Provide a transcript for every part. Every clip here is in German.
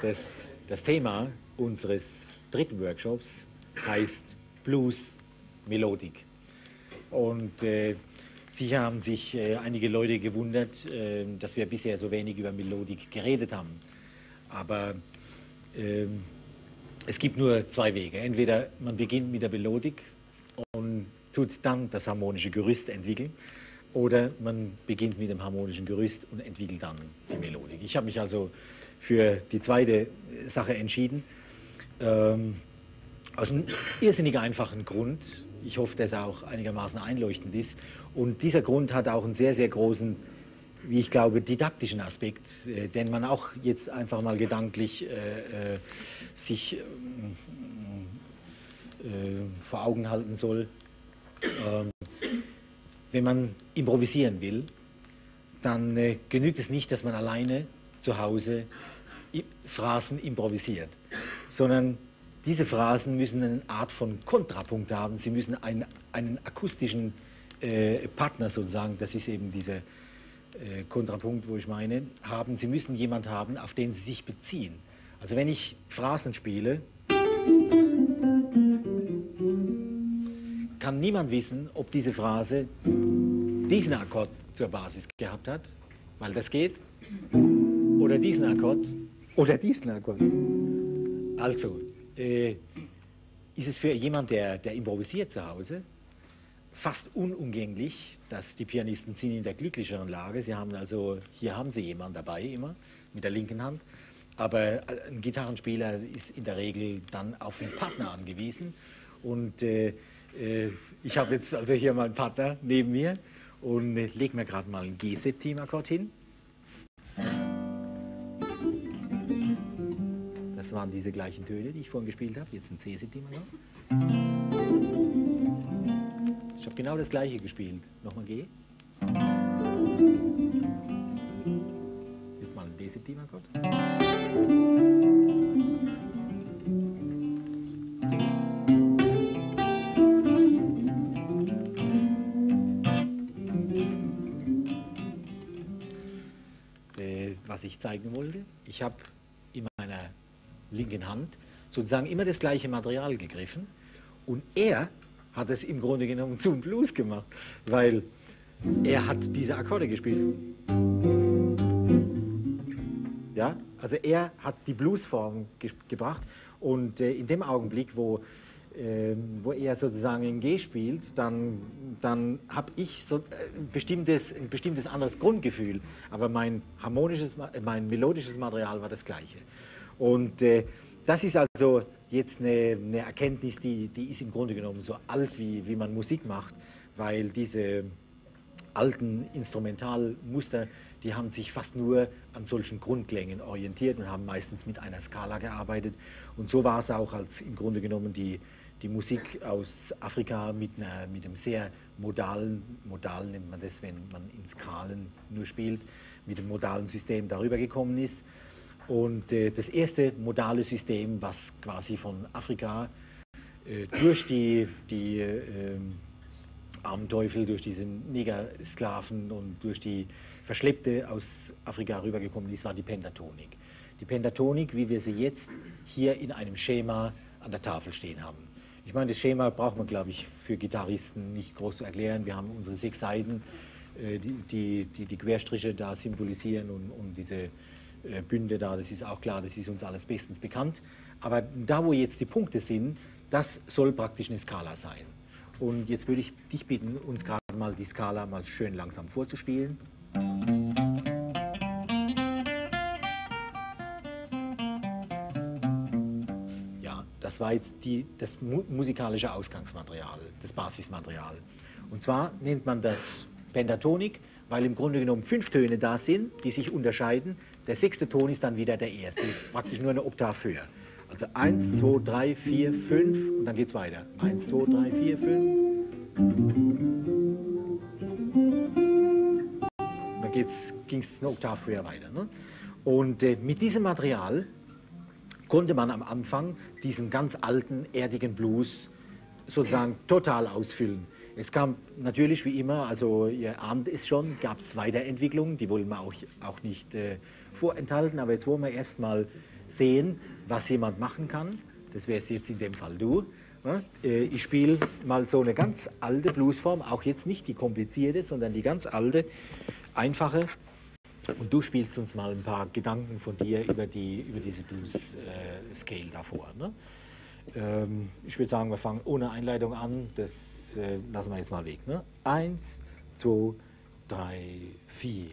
Das Thema unseres dritten Workshops heißt Blues Melodik. Und sicher haben sich einige Leute gewundert, dass wir bisher so wenig über Melodik geredet haben. Aber es gibt nur zwei Wege. Entweder man beginnt mit der Melodik und tut dann das harmonische Gerüst entwickeln, oder man beginnt mit dem harmonischen Gerüst und entwickelt dann die Melodik. Ich habe mich also für die zweite Sache entschieden, aus einem irrsinnig einfachen Grund. Ich hoffe, dass er auch einigermaßen einleuchtend ist. Und dieser Grund hat auch einen sehr, sehr großen, wie ich glaube, didaktischen Aspekt, den man auch jetzt einfach mal gedanklich sich vor Augen halten soll. Wenn man improvisieren will, dann genügt es nicht, dass man alleine zu Hause Phrasen improvisiert, sondern diese Phrasen müssen eine Art von Kontrapunkt haben. Sie müssen einen akustischen Partner sozusagen, das ist eben dieser Kontrapunkt, wo ich meine, haben. Sie müssen jemanden haben, auf den Sie sich beziehen. Also wenn ich Phrasen spiele, kann niemand wissen, ob diese Phrase diesen Akkord zur Basis gehabt hat, weil das geht, oder diesen Akkord, oder diesen Akkord. Also ist es für jemanden, der improvisiert zu Hause, fast unumgänglich, dass die Pianisten sind in der glücklicheren Lage. Sie haben also, hier haben sie jemanden dabei immer, mit der linken Hand. Aber ein Gitarrenspieler ist in der Regel dann auf einen Partner angewiesen. Und ich habe jetzt also hier mal einen Partner neben mir und lege mir gerade mal einen G-Septim-Akkord hin. Das waren diese gleichen Töne, die ich vorhin gespielt habe. Jetzt ein C-Septim-Akkord. Ich habe genau das gleiche gespielt. Nochmal G. Jetzt mal ein D-Septim-Akkord. C. Was ich zeigen wollte, ich habe in meiner linken Hand sozusagen immer das gleiche Material gegriffen und er hat es im Grunde genommen zum Blues gemacht, weil er hat diese Akkorde gespielt. Ja, also er hat die Bluesform gebracht und in dem Augenblick, wo er sozusagen in G spielt, dann habe ich so ein bestimmtes anderes Grundgefühl, aber mein melodisches Material war das gleiche. Und das ist also jetzt eine Erkenntnis, die ist im Grunde genommen so alt, wie man Musik macht, weil diese alten Instrumentalmuster, die haben sich fast nur an solchen Grundklängen orientiert und haben meistens mit einer Skala gearbeitet. Und so war es auch, als im Grunde genommen die Musik aus Afrika mit einem sehr modal nennt man das, wenn man in Skalen nur spielt, mit dem modalen System darüber gekommen ist. Und das erste modale System, was quasi von Afrika durch die armen Teufel, durch diese Negersklaven und durch die Verschleppte aus Afrika rübergekommen ist, war die Pentatonik. Die Pentatonik, wie wir sie jetzt hier in einem Schema an der Tafel stehen haben. Ich meine, das Schema braucht man, glaube ich, für Gitarristen nicht groß zu erklären. Wir haben unsere 6 Seiten, die Querstriche da symbolisieren und diese Bünde da, das ist auch klar, das ist uns alles bestens bekannt. Aber da, wo jetzt die Punkte sind, das soll praktisch eine Skala sein. Und jetzt würde ich dich bitten, uns gerade mal die Skala mal schön langsam vorzuspielen. Ja, das war jetzt das musikalische Ausgangsmaterial, das Basismaterial. Und zwar nennt man das Pentatonik, weil im Grunde genommen 5 Töne da sind, die sich unterscheiden. Der 6. Ton ist dann wieder der erste, das ist praktisch nur eine Oktav höher. Also 1, 2, 3, 4, 5 und dann geht es weiter. 1, 2, 3, 4, 5. Und dann ging es eine Oktav höher weiter. Ne? Und mit diesem Material konnte man am Anfang diesen ganz alten, erdigen Blues sozusagen total ausfüllen. Es kam natürlich wie immer, also ihr ahnt es schon, gab es Weiterentwicklungen, die wollen wir auch nicht vorenthalten, aber jetzt wollen wir erstmal sehen, was jemand machen kann. Das wäre jetzt in dem Fall du. Ich spiele mal so eine ganz alte Bluesform, auch jetzt nicht die komplizierte, sondern die ganz alte, einfache. Und du spielst uns mal ein paar Gedanken von dir über diese Blues-Scale davor. Ne? Ich würde sagen, wir fangen ohne Einleitung an. Das lassen wir jetzt mal weg. Ne? 1, 2, 3, 4.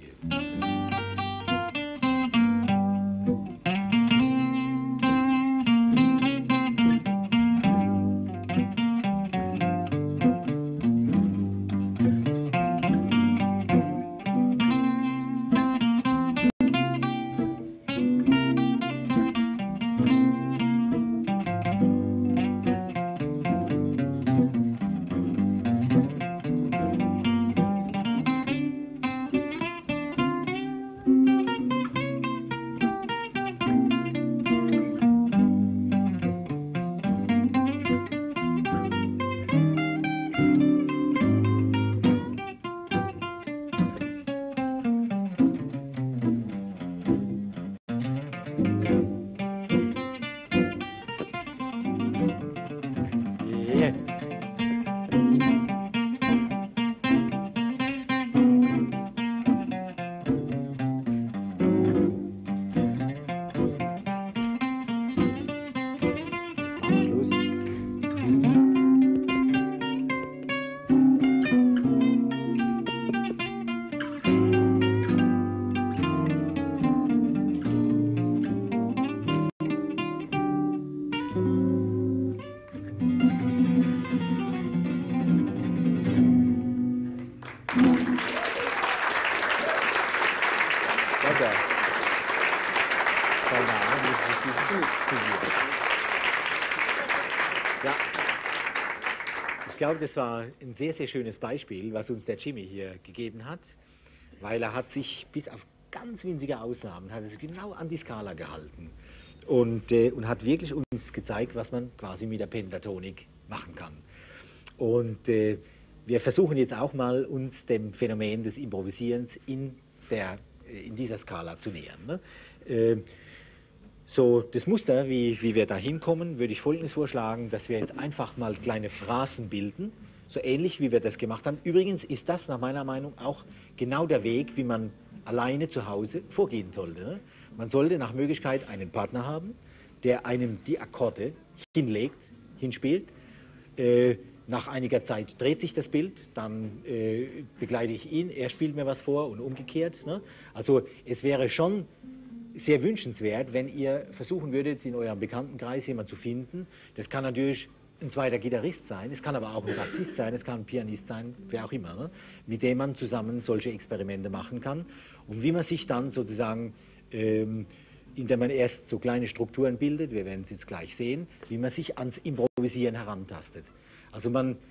Ja, ich glaube, das war ein sehr, sehr schönes Beispiel, was uns der Jimmy hier gegeben hat, weil er hat sich bis auf ganz winzige Ausnahmen, hat er sich genau an die Skala gehalten und hat wirklich uns gezeigt, was man quasi mit der Pentatonik machen kann. Und wir versuchen jetzt auch mal, uns dem Phänomen des Improvisierens in dieser Skala zu nähern. Ne? So, das Muster, wie wir da hinkommen, würde ich Folgendes vorschlagen, dass wir jetzt einfach mal kleine Phrasen bilden, so ähnlich wie wir das gemacht haben. Übrigens ist das nach meiner Meinung auch genau der Weg, wie man alleine zu Hause vorgehen sollte. Ne? Man sollte nach Möglichkeit einen Partner haben, der einem die Akkorde hinspielt. Nach einiger Zeit dreht sich das Bild, dann begleite ich ihn, er spielt mir was vor und umgekehrt. Ne? Also es wäre schon sehr wünschenswert, wenn ihr versuchen würdet, in eurem Bekanntenkreis jemanden zu finden. Das kann natürlich ein zweiter Gitarrist sein, es kann aber auch ein Bassist sein, es kann ein Pianist sein, wer auch immer, ne? Mit dem man zusammen solche Experimente machen kann. Und wie man sich dann sozusagen, indem man erst so kleine Strukturen bildet, wir werden es jetzt gleich sehen, wie man sich ans Improvisieren herantastet. Also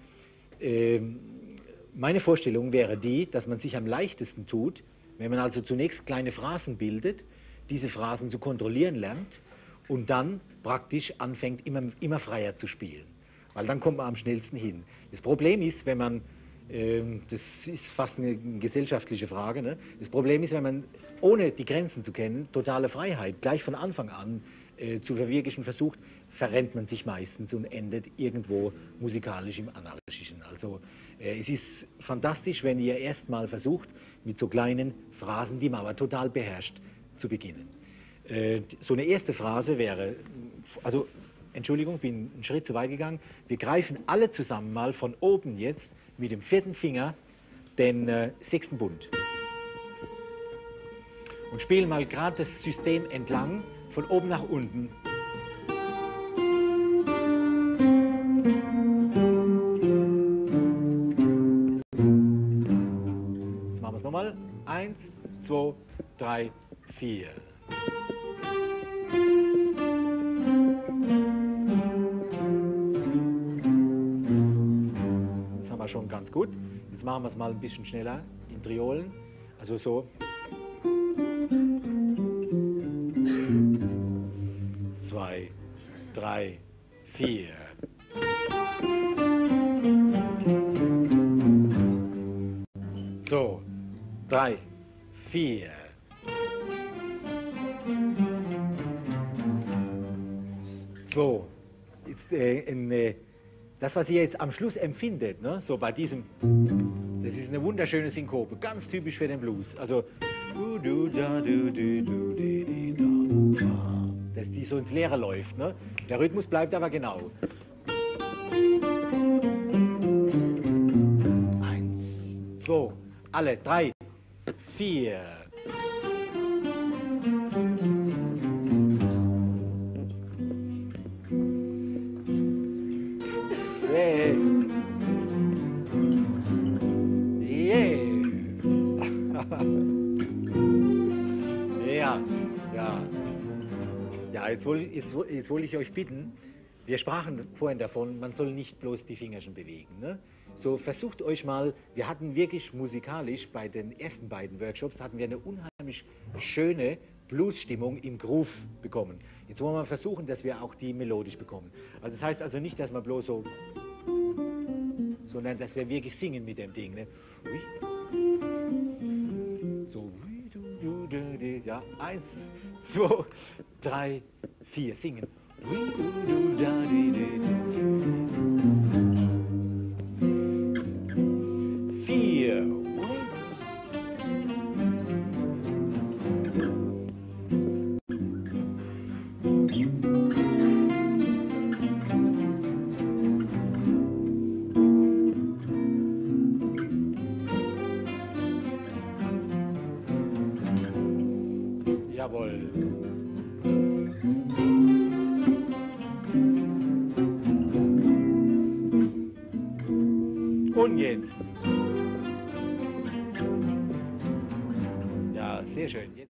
meine Vorstellung wäre die, dass man sich am leichtesten tut, wenn man also zunächst kleine Phrasen bildet, diese Phrasen zu kontrollieren lernt und dann praktisch anfängt, immer freier zu spielen. Weil dann kommt man am schnellsten hin. Das Problem ist, wenn man, das ist fast eine gesellschaftliche Frage, ne? Das Problem ist, wenn man, ohne die Grenzen zu kennen, totale Freiheit gleich von Anfang an zu verwirklichen versucht, verrennt man sich meistens und endet irgendwo musikalisch im Anarchischen. Also es ist fantastisch, wenn ihr erstmal versucht, mit so kleinen Phrasen, die man aber total beherrscht, zu beginnen. So eine erste Phrase wäre, also Entschuldigung, bin einen Schritt zu weit gegangen, wir greifen alle zusammen mal von oben jetzt mit dem 4. Finger den 6. Bund und spielen mal gerade das System entlang, von oben nach unten. Jetzt machen wir es nochmal. 1, 2, 3, 4. Das haben wir schon ganz gut. Jetzt machen wir es mal ein bisschen schneller in Triolen. Also so. 2, 3, 4. So, 3, 4. 2. Jetzt, das, was ihr jetzt am Schluss empfindet, ne, so bei diesem, das ist eine wunderschöne Synkope, ganz typisch für den Blues. Also, dass die so ins Leere läuft. Ne? Der Rhythmus bleibt aber genau. 1, 2, alle, 3, 4. Ja, jetzt wollte ich euch bitten, wir sprachen vorhin davon, man soll nicht bloß die Fingerchen bewegen. Ne? So versucht euch mal, wir hatten wirklich musikalisch bei den ersten beiden Workshops, hatten wir eine unheimlich schöne Bluesstimmung im Groove bekommen. Jetzt wollen wir versuchen, dass wir auch die melodisch bekommen. Also das heißt also nicht, dass man bloß so, sondern dass wir wirklich singen mit dem Ding. Ne? So, ja, 1, 2, 3, 4, singen. 4. Jawohl. Und jetzt. Ja, sehr schön. Jetzt